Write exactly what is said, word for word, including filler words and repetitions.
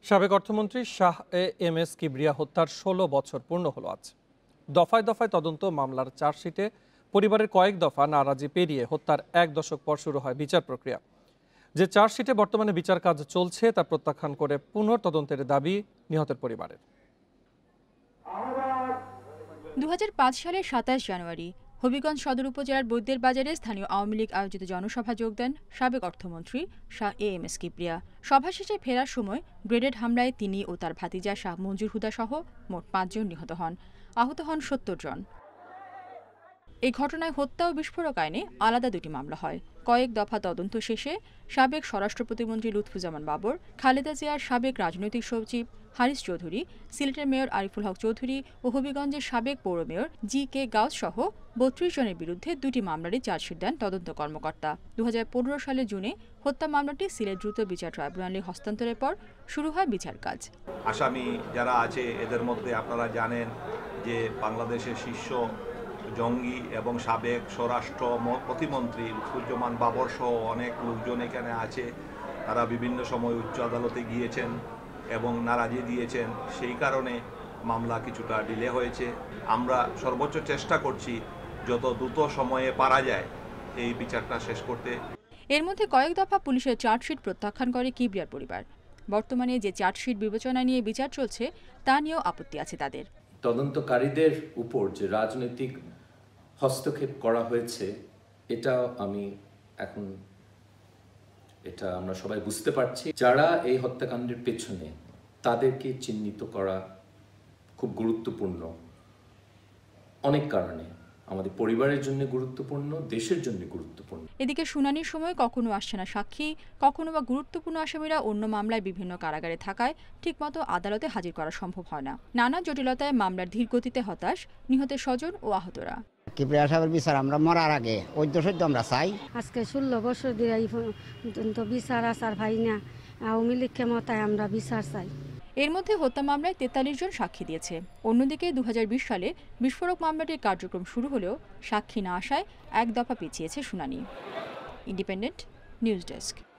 সাবেক অর্থমন্ত্রী Shah A M S Kibria হত্যার ষোলো বছর পূর্ণ হলো আজ। দফায় দফায় তদন্ত মামলার চার্জশিটে পরিবারের কয়েক দফা নারাজি পেরিয়ে হত্যার এক দশক পর শুরু হয় বিচার প্রক্রিয়া। যে চার্জশিটে বর্তমানে বিচার কাজ চলছে তা প্রত্যাখ্যান করে পুনঃতদন্তের দাবি নিহতের পরিবারের। দু হাজার পাঁচ সালের সাতাশ জানুয়ারি হবিগঞ্জ সদর উপজেলার বৈদ্যের বাজারে স্থানীয় আওয়ামী লীগ আয়োজিত জনসভা যোগ দেন সাবেক অর্থমন্ত্রী Shah A M S Kibria. সভা শেষে ফেরার সময় গ্রেনেড হামলায় তিনি ও তার ভাতিজা শাহ মঞ্জুর হুদা সহ মোট পাঁচজন নিহত হন। আহত হন সত্তর জন। এই ঘটনায় হত্যা ও বিস্ফোরক আইনে আলাদা দুটি মামলা হয়। কয়েক দফা তদন্ত শেষে সাবেক স্বরাষ্ট্র প্রতিমন্ত্রী লুৎফুজ্জামান বাবর, খালেদা জিয়ার সাবেক রাজনৈতিক সচিব হারিস চৌধুরী, সিলেটের মেয়র আরিফুল হক চৌধুরী ও হবিগঞ্জের সাবেক পৌর মেয়র জি কে গাউস সহ বত্রিশ জনের বিরুদ্ধে দুটি মামলারই চার্জশিট দেন তদন্ত কর্মকর্তা। দু হাজার পনেরো সালে জুনে হত্যা মামলাটি সিলেট দ্রুত বিচার ট্রাইব্যুনালে হস্তান্তরের পর শুরু হয় বিচার কাজ। আসামি যারা আছে এদের মধ্যে আপনারা জানেন যে বাংলাদেশের শীর্ষ জঙ্গি এবং সাবেক স্বরাষ্ট্র প্রতিমন্ত্রী লুৎফুজ্জামান বাবর সহ অনেক লোকজন এখানে আছে। তারা বিভিন্ন সময় উচ্চ আদালতে গিয়েছেন এবং নারাজি দিয়েছেন, সেই কারণে মামলা কিছুটা ডিলে হয়েছে। আমরা সর্বোচ্চ চেষ্টা করছি যত দ্রুত সময়ে পারা যায় এই বিচারটা শেষ করতে। এর মধ্যে কয়েক দফা পুলিশের চার্জশিট প্রত্যাখ্যান করে কিবরিয়ার পরিবার। বর্তমানে যে চার্জশিট বিবেচনা নিয়ে বিচার চলছে তা নিয়েও আপত্তি আছে তাদের। তদন্তকারীদের উপর যে রাজনৈতিক হস্তক্ষেপ করা হয়েছে এটাও আমি এখন এটা আমরা সবাই বুঝতে পারছি। যারা এই হত্যাকাণ্ডের পেছনে তাদেরকে চিহ্নিত করা খুব গুরুত্বপূর্ণ অনেক কারণে। আমাদের পরিবারের জন্য গুরুত্বপূর্ণ, দেশের জন্য গুরুত্বপূর্ণ। এদিকে শুনানির সময় কখনো আসছে না সাক্ষী, কখনো বা গুরুত্বপূর্ণ আসামিরা অন্য মামলায় বিভিন্ন কারাগারে থাকায় ঠিকমতো আদালতে হাজির করা সম্ভব হয় না। নানা জটিলতায় মামলার ধীর গতিতে হতাশ নিহতের স্বজন ও আহতরা। কিবরিয়া সাহেবের বিচার আমরা মরার আগে ঐদ্য সদ্য আমরা চাই। আজকে ষোলো বছর দিয়ে বিচার আসার ভাই না আওয়ামী লীগ ক্ষমতায় আমরা বিচার চাই। এর মধ্যে হত্যা মামলায় তেতাল্লিশ জন সাক্ষী দিয়েছে। অন্যদিকে দু হাজার বিশ সালে বিস্ফোরক মামলাটির কার্যক্রম শুরু হলেও সাক্ষী না আসায় এক দফা পিছিয়েছে শুনানি। Independent news desk.